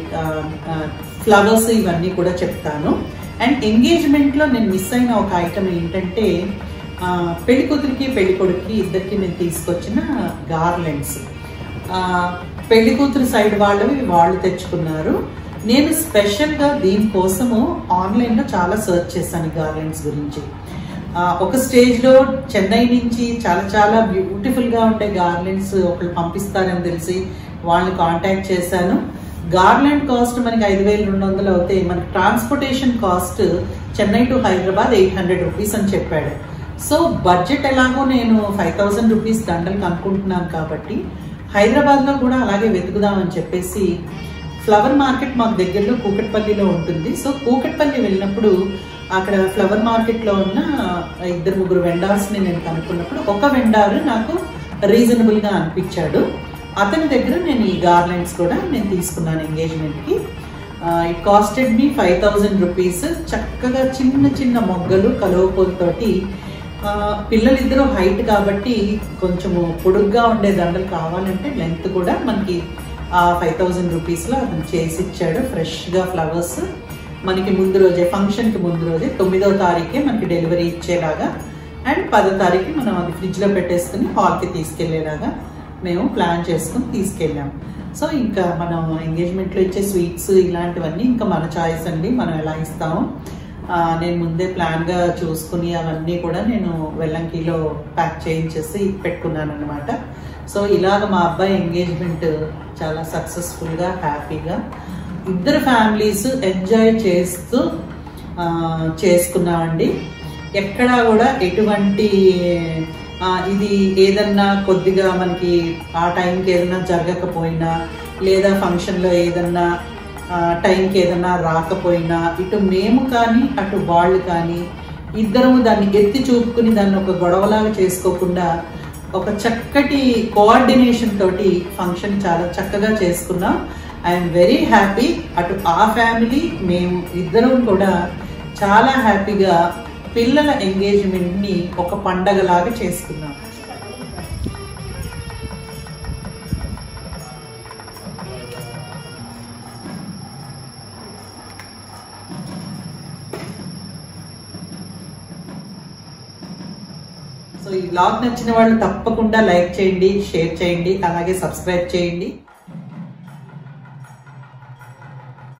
ఫ్లవర్స్ ఇవన్నీ కూడా చెప్తాను. అండ్ ఎంగేజ్మెంట్లో నేను మిస్ అయిన ఒక ఐటమ్ ఏంటంటే పెళ్లి కూతురికి పెళ్లి కొడుకుకి ఇద్దరికి నేను తీసుకొచ్చిన గార్లెండ్స్. పెళ్లి కూతురు సైడ్ వాళ్ళవి వాళ్ళు తెచ్చుకున్నారు. నేను స్పెషల్గా దీనికోసము ఆన్లైన్లో చాలా సర్చ్ చేశాను గార్లెండ్స్ గురించి. ఒక స్టేజ్లో చెన్నై నుంచి చాలా చాలా బ్యూటిఫుల్గా ఉండే గార్లెండ్స్ ఒకళ్ళు పంపిస్తారని తెలిసి వాళ్ళని కాంటాక్ట్ చేశాను. గార్లెండ్ కాస్ట్ మనకి ఐదు వేల రెండు వందలు అవుతాయి. మనకి transportation cost Chennai to Hyderabad eight hundred rupees అని చెప్పాడు. సో బడ్జెట్ ఎలాగో నేను ఫైవ్ థౌసండ్ రూపీస్ దండలకు అనుకుంటున్నాను కాబట్టి హైదరాబాద్లో కూడా అలాగే వెతుకుదామని చెప్పేసి ఫ్లవర్ మార్కెట్ మాకు దగ్గరలో కూకట్పల్లిలో ఉంటుంది. సో కూకట్పల్లి వెళ్ళినప్పుడు అక్కడ ఫ్లవర్ మార్కెట్లో ఉన్న ఇద్దరు ముగ్గురు వెండార్స్ని నేను కనుక్కున్నప్పుడు ఒక వెండారు నాకు రీజనబుల్గా అనిపించాడు. అతని దగ్గర నేను ఈ గార్లెండ్స్ కూడా నేను తీసుకున్నాను ఎంగేజ్మెంట్కి. It costed me five thousand rupees. చక్కగా చిన్న చిన్న మొగ్గలు కలువపూలతోటి, పిల్లలిద్దరూ హైట్ కాబట్టి కొంచెము పొడుగ్గా ఉండే దండలు కావాలంటే లెంత్ కూడా మనకి ఆ ఫైవ్ థౌజండ్ రూపీస్లో అతను చేసి ఇచ్చాడు. ఫ్రెష్గా ఫ్లవర్స్ మనకి ముందు రోజే, ఫంక్షన్కి ముందు రోజే తొమ్మిదవ తారీఖే మనకి డెలివరీ ఇచ్చేలాగా, అండ్ పదో తారీఖు మనం అది ఫ్రిడ్జ్లో పెట్టేసుకుని హాల్కి తీసుకెళ్లేలాగా మేము ప్లాన్ చేసుకుని తీసుకెళ్ళాం. సో ఇంకా మనం ఎంగేజ్మెంట్లో ఇచ్చే స్వీట్స్ ఇలాంటివన్నీ ఇంకా మన చాయిస్ అండి, మనం ఎలా ఇస్తాము. నేను ముందే ప్లాన్గా చూసుకుని అవన్నీ కూడా నేను వెల్లంకిలో ప్యాక్ చేయించేసి పెట్టుకున్నాను అనమాట. సో ఇలాగ మా అబ్బాయి ఎంగేజ్మెంట్ చాలా సక్సెస్ఫుల్గా హ్యాపీగా ఇద్దరు ఫ్యామిలీస్ ఎంజాయ్ చేస్తూ చేసుకున్నామండి. ఎక్కడా కూడా ఎటువంటి ఇది ఏదన్నా కొద్దిగా మనకి ఆ టైంకి ఏదన్నా జరగకపోయినా లేదా ఫంక్షన్లో ఏదన్నా టైంకి ఏదన్నా రాకపోయినా ఇటు మేము కానీ అటు వాళ్ళు కానీ ఇద్దరము దాన్ని ఎత్తి చూపుకుని దాన్ని ఒక గొడవలాగా చేసుకోకుండా ఒక చక్కటి కోఆర్డినేషన్ తోటి ఫంక్షన్ చాలా చక్కగా చేసుకున్నాం. I'm very happy. అటు ఆ ఫ్యామిలీ మేము ఇద్దరం కూడా చాలా హ్యాపీగా పిల్లల ఎంగేజ్మెంట్ని ఒక పండగలాగా చేసుకున్నాం. సో ఈ బ్లాగ్ నచ్చిన వాళ్ళు తప్పకుండా లైక్ చేయండి, షేర్ చేయండి, అలాగే సబ్స్క్రైబ్ చేయండి.